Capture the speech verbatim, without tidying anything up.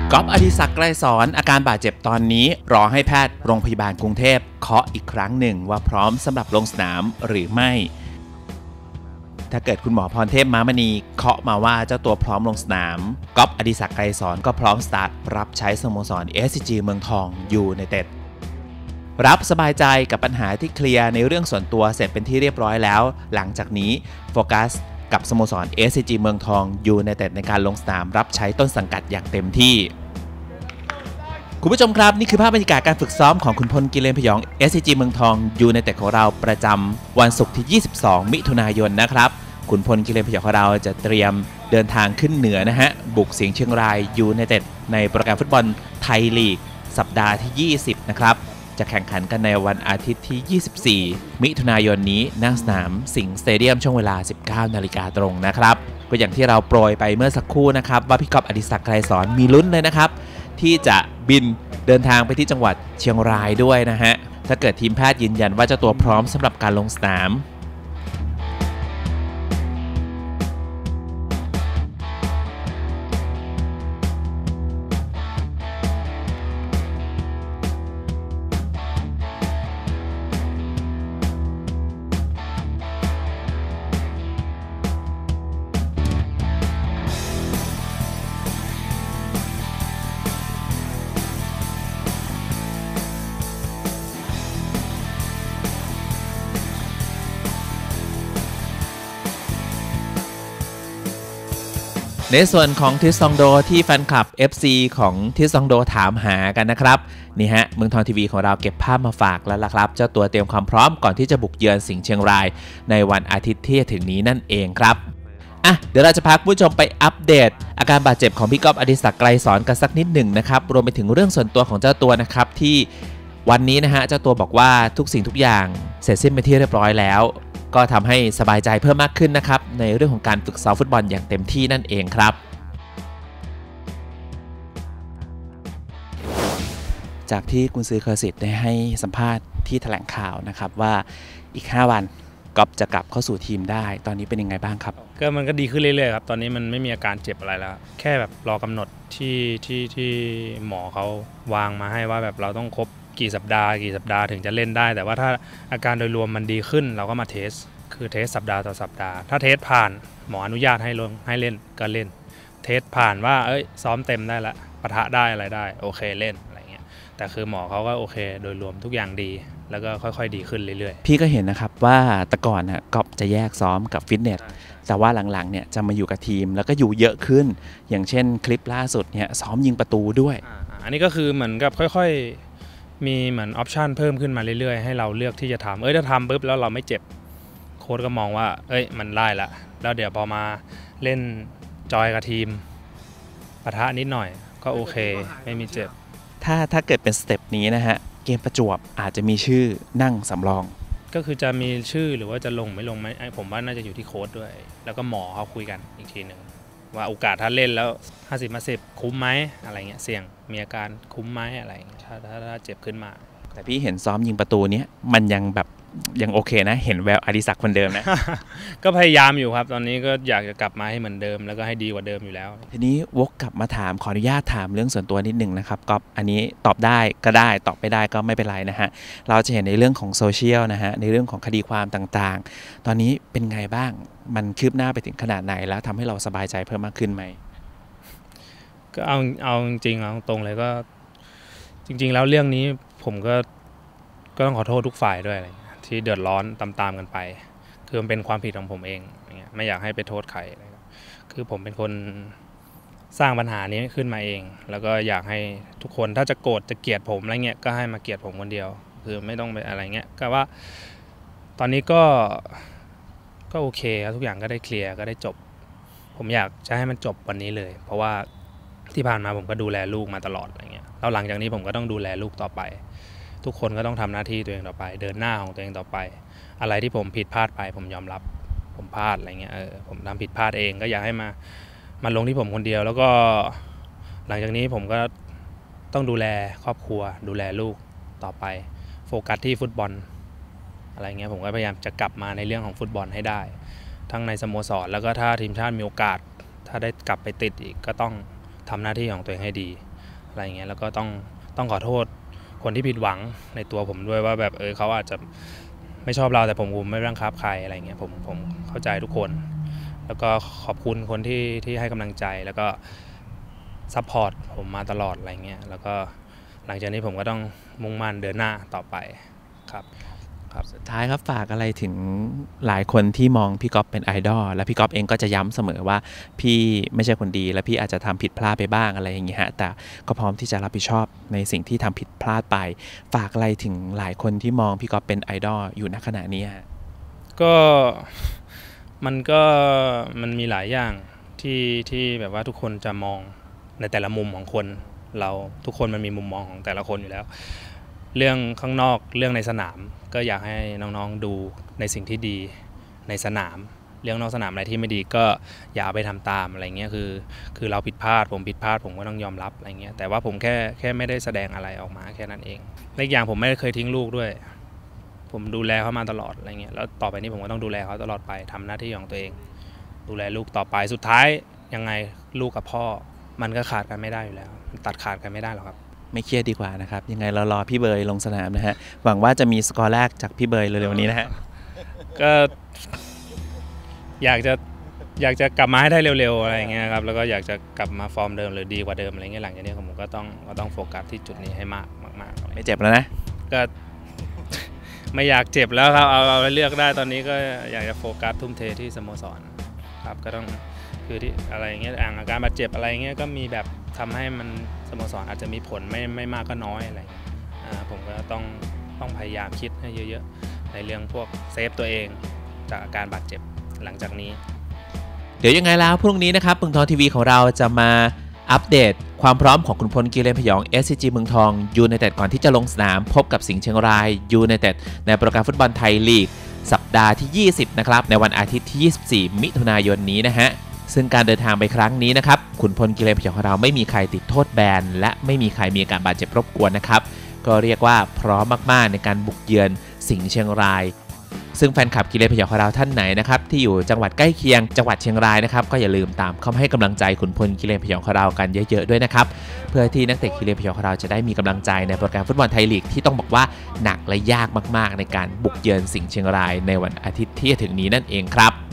ก๊อฟ อดิศักดิ์ ไกรสอนอาการบาดเจ็บตอนนี้รอให้แพทย์โรงพยาบาลกรุงเทพเคาะอีกครั้งหนึ่งว่าพร้อมสำหรับลงสนามหรือไม่ถ้าเกิดคุณหมอพรเทพม้ามณีเคาะมาว่าเจ้าตัวพร้อมลงสนามก๊อฟ อดิศักดิ์ ไกรสอนก็พร้อมสตาร์ทรับใช้สโมสร เอส ซี จี เมืองทองยูไนเต็ดรับสบายใจกับปัญหาที่เคลียร์ในเรื่องส่วนตัวเสร็จเป็นที่เรียบร้อยแล้วหลังจากนี้โฟกัสกับสโมสร เอส ซี จี เมืองทองยูไนเต็ดในการลงสนามรับใช้ต้นสังกัดอย่างเต็มที่คุณผู้ชมครับนี่คือภาพบรรยากาศการฝึกซ้อมของคุณพล กิเลนพยอง เอส ซี จี เมืองทองยูไนเต็ดของเราประจำวันศุกร์ที่ยี่สิบสองมิถุนายนนะครับคุณพล กิเลนพยองของเราจะเตรียมเดินทางขึ้นเหนือนะฮะบุกสิงห์เชียงรายยูไนเต็ดในโปรแกรมฟุตบอลไทยลีกสัปดาห์ที่ยี่สิบนะครับจะแข่งขันกันในวันอาทิตย์ที่ยี่สิบสี่มิถุนายนนี้ณสนามสิงห์สเตเดียมช่วงเวลา สิบเก้านาฬิกาตรงนะครับก็อย่างที่เราโปรยไปเมื่อสักครู่นะครับว่าพี่ก๊อฟ อดิศักดิ์ ไกรสอนมีลุ้นเลยนะครับที่จะบินเดินทางไปที่จังหวัดเชียงรายด้วยนะฮะถ้าเกิดทีมแพทย์ยืนยันว่าเจ้าตัวพร้อมสำหรับการลงสนามในส่วนของทิสซองโดที่แฟนคลับ เอฟ ซี ของทิสซองโดถามหากันนะครับนี่ฮะเมืองทองทีวีของเราเก็บภาพมาฝากแล้วล่ะครับเจ้าตัวเตรียมความพร้อมก่อนที่จะบุกเยือนสิงห์เชียงรายในวันอาทิตย์ที่จะถึงนี้นั่นเองครับอ่ะเดี๋ยวเราจะพาคุณผู้ชมไปอัปเดตอาการบาดเจ็บของพี่ก๊อฟ อดิศักดิ์ ไกรสอนกันสักนิดหนึ่งนะครับรวมไปถึงเรื่องส่วนตัวของเจ้าตัวนะครับที่วันนี้นะฮะเจ้าตัวบอกว่าทุกสิ่งทุกอย่างเสร็จสิ้นไปที่เรียบร้อยแล้วก็ทำให้สบายใจเพิ่มมากขึ้นนะครับในเรื่องของการฝึกซ้อมฟุตบอลอย่างเต็มที่นั่นเองครับจากที่กุนซือเคอร์สิตได้ให้สัมภาษณ์ที่แถลงข่าวนะครับว่าอีกห้าวันก๊อฟจะกลับเข้าสู่ทีมได้ตอนนี้เป็นยังไงบ้างครับก็มันก็ดีขึ้นเรื่อยๆครับตอนนี้มันไม่มีอาการเจ็บอะไรแล้วแค่แบบรอกำหนดที่ที่ที่หมอเขาวางมาให้ว่าแบบเราต้องครบกี่สัปดาห์กี่สัปดาห์ถึงจะเล่นได้แต่ว่าถ้าอาการโดยรวมมันดีขึ้นเราก็มาเทสคือเทสสัปดาห์ต่อสัปดาห์ถ้าเทสผ่านหมออนุญาตให้ลงให้เล่นก็เล่นเทสผ่านว่าเอ้ยซ้อมเต็มได้ละปะทะได้อะไรได้โอเคเล่นอะไรเงี้ยแต่คือหมอเขาก็โอเคโดยรวมทุกอย่างดีแล้วก็ค่อยๆดีขึ้นเรื่อยๆพี่ก็เห็นนะครับว่าแต่ก่อนนะก๊อฟจะแยกซ้อมกับฟิตเนสแต่ว่าหลังๆเนี่ยจะมาอยู่กับทีมแล้วก็อยู่เยอะขึ้นอย่างเช่นคลิปล่าสุดเนี่ยซ้อมยิงประตูด้วยอ, อันนี้ก็คือเหมือนกับค่อยๆมีเหมือนออปชันเพิ่มขึ้นมาเรื่อยๆให้เราเลือกที่จะทำเอ้ยถ้าทำปุ๊บแล้วเราไม่เจ็บโค้ชก็มองว่าเอ้ยมันได้ละแล้วเดี๋ยวพอมาเล่นจอยกับทีมปะทะนิดหน่อยก็โอเคไม่มีเจ็บถ้าถ้าเกิดเป็นสเต็ปนี้นะฮะเกมประจวบอาจจะมีชื่อนั่งสำรองก็คือจะมีชื่อหรือว่าจะลงไม่ลงไหมผมว่าน่าจะอยู่ที่โค้ชด้วยแล้วก็หมอเขาคุยกันอีกทีหนึ่งว่าโอกาสถ้าเล่นแล้วห้าสิบมาสิบคุ้มไหมอะไรเงี้ยเสี่ยงมีอาการคุ้มไหมอะไรเงี้ยถ้าถ้าถ้าเจ็บขึ้นมาแต่พี่เห็นซ้อมยิงประตูเนี้ยมันยังแบบยังโอเคนะเห็นแววอดิศักดิ์คนเดิมนะก็พยายามอยู่ครับตอนนี้ก็อยากจะกลับมาให้เหมือนเดิมแล้วก็ให้ดีกว่าเดิมอยู่แล้วทีนี้วกกลับมาถามขออนุญาตถามเรื่องส่วนตัวนิดนึงนะครับก็อันนี้ตอบได้ก็ได้ตอบไม่ได้ก็ไม่เป็นไรนะฮะเราจะเห็นในเรื่องของโซเชียลนะฮะในเรื่องของคดีความต่างๆตอนนี้เป็นไงบ้างมันคืบหน้าไปถึงขนาดไหนแล้วทำให้เราสบายใจเพิ่มมากขึ้นไหมก็เอาเอาจริงๆเอาตรงเลยก็จริงๆแล้วเรื่องนี้ผมก็ก็ต้องขอโทษทุกฝ่ายด้วยอะไรที่เดือดร้อนตามๆกันไปคือมันเป็นความผิดของผมเองไม่อยากให้ไปโทษใครคือผมเป็นคนสร้างปัญหานี้ขึ้นมาเองแล้วก็อยากให้ทุกคนถ้าจะโกรธจะเกลียดผมอะไรเงี้ยก็ให้มาเกลียดผมคนเดียวคือไม่ต้องไปอะไรเงี้ยก็ว่าตอนนี้ก็ก็โอเคครับทุกอย่างก็ได้เคลียร์ก็ได้จบผมอยากจะให้มันจบวันนี้เลยเพราะว่าที่ผ่านมาผมก็ดูแลลูกมาตลอดอะไรเงี้ยแล้วหลังจากนี้ผมก็ต้องดูแลลูกต่อไปทุกคนก็ต้องทำหน้าที่ตัวเองต่อไปเดินหน้าของตัวเองต่อไปอะไรที่ผมผิดพลาดไปผมยอมรับผมพลาดอะไรเงี้ยเออผมทำผิดพลาดเองก็อยากให้มามาลงที่ผมคนเดียวแล้วก็หลังจากนี้ผมก็ต้องดูแลครอบครัวดูแลลูกต่อไปโฟกัสที่ฟุตบอลอะไรเงี้ยผมก็พยายามจะกลับมาในเรื่องของฟุตบอลให้ได้ทั้งในสโมสรแล้วก็ถ้าทีมชาติมีโอกาสถ้าได้กลับไปติดอีกก็ต้องทำหน้าที่ของตัวเองให้ดีอะไรเงี้ยแล้วก็ต้องต้องขอโทษคนที่ผิดหวังในตัวผมด้วยว่าแบบเออเขาอาจจะไม่ชอบเราแต่ผมผมไม่บังคับใครอะไรเงี้ยผมผมเข้าใจทุกคนแล้วก็ขอบคุณคนที่ที่ให้กำลังใจแล้วก็ซัพพอร์ตผมมาตลอดอะไรเงี้ยแล้วก็หลังจากนี้ผมก็ต้องมุ่งมั่นเดินหน้าต่อไปครับครับสุดท้ายครับฝากอะไรถึงหลายคนที่มองพี่ก๊อฟเป็นไอดอลและพี่ก๊อฟเองก็จะย้ำเสมอว่าพี่ไม่ใช่คนดีและพี่อาจจะทำผิดพลาดไปบ้างอะไรอย่างเงี้ยฮะแต่ก็พร้อมที่จะรับผิดชอบในสิ่งที่ทำผิดพลาดไปฝากอะไรถึงหลายคนที่มองพี่ก๊อฟเป็นไอดอลอยู่ณขณะนี้ฮะก็มันก็มันมีหลายอย่างที่ที่แบบว่าทุกคนจะมองในแต่ละมุมของคนเราทุกคนมันมีมุมมองของแต่ละคนอยู่แล้วเรื่องข้างนอกเรื่องในสนามก็อยากให้น้องๆดูในสิ่งที่ดีในสนามเรื่องนอกสนามอะไรที่ไม่ดีก็อย่าเอาไปทำตามอะไรเงี้ยคือคือเราผิดพลาดผมผิดพลาดผมก็ต้องยอมรับอะไรเงี้ยแต่ว่าผมแค่แค่ไม่ได้แสดงอะไรออกมาแค่นั้นเองและอีกอย่างผมไม่เคยทิ้งลูกด้วยผมดูแลเขามาตลอดอะไรเงี้ยแล้วต่อไปนี้ผมก็ต้องดูแลเขาตลอดไปทำหน้าที่ของตัวเองดูแลลูกต่อไปสุดท้ายยังไงลูกกับพ่อมันก็ขาดกันไม่ได้อยู่แล้วตัดขาดกันไม่ได้หรอกครับไม่เครียดดีกว่านะครับยังไงเรารอพี่เบย์ลงสนามนะฮะหวังว่าจะมีสกอร์แรกจากพี่เบย์เร็วๆนี้นะฮะก็อยากจะอยากจะกลับมาให้ได้เร็วๆอะไรเงี้ยครับแล้วก็อยากจะกลับมาฟอร์มเดิมหรือดีกว่าเดิมอะไรเงี้ยหลังจากนี้ผมก็ต้องก็ต้องโฟกัสที่จุดนี้ให้มากมากๆไม่เจ็บแล้วนะก็ไม่อยากเจ็บแล้วครับเอาเอาเลือกได้ตอนนี้ก็อยากจะโฟกัสทุ่มเทที่สโมสรครับก็ต้องคือที่อะไรเงี้ยอาการบาดเจ็บอะไรเงี้ยก็มีแบบทำให้มันสโมสรอาจจะมีผลไม่ไม่มากก็น้อยอะไรอ่าผมก็ต้องต้องพยายามคิดให้เยอะๆในเรื่องพวกเซฟตัวเองจากอาการบาดเจ็บหลังจากนี้เดี๋ยวยังไงแล้วพรุ่งนี้นะครับเมืองทองทีวีของเราจะมาอัปเดตความพร้อมของขุนพลกิเลนพยอง เอส ซี จี เมืองทองยูไนเต็ดก่อนที่จะลงสนามพบกับสิงห์เชียงรายยูไนเต็ดในโปรแกรมฟุตบอลไทยลีกสัปดาห์ที่ยี่สิบนะครับในวันอาทิตย์ที่ยี่สิบสี่มิถุนายนนี้นะฮะซึ่งการเดินทางไปครั้งนี้นะครับขุนพลกิเลนพยองของเราไม่มีใครติดโทษแบนและไม่มีใครมีอาการบาดเจ็บรบกวนนะครับก็เรียกว่าพร้อมมากๆในการบุกเยือนสิงห์เชียงรายซึ่งแฟนคลับกิเลนพยองของเราท่านไหนนะครับที่อยู่จังหวัดใกล้เคียงจังหวัดเชียงรายนะครับก็อย่าลืมตามเข้ามาให้กำลังใจขุนพลกิเลนพยองของเรากันเยอะๆด้วยนะครับเพื่อที่นักเตะกิเลนพยองของเราจะได้มีกำลังใจในโปรแกรมฟุตบอลไทยลีกที่ต้องบอกว่าหนักและยากมากๆในการบุกเยือนสิงห์เชียงรายในวันอาทิตย์ที่จะถึงนี้นั่นเองครับ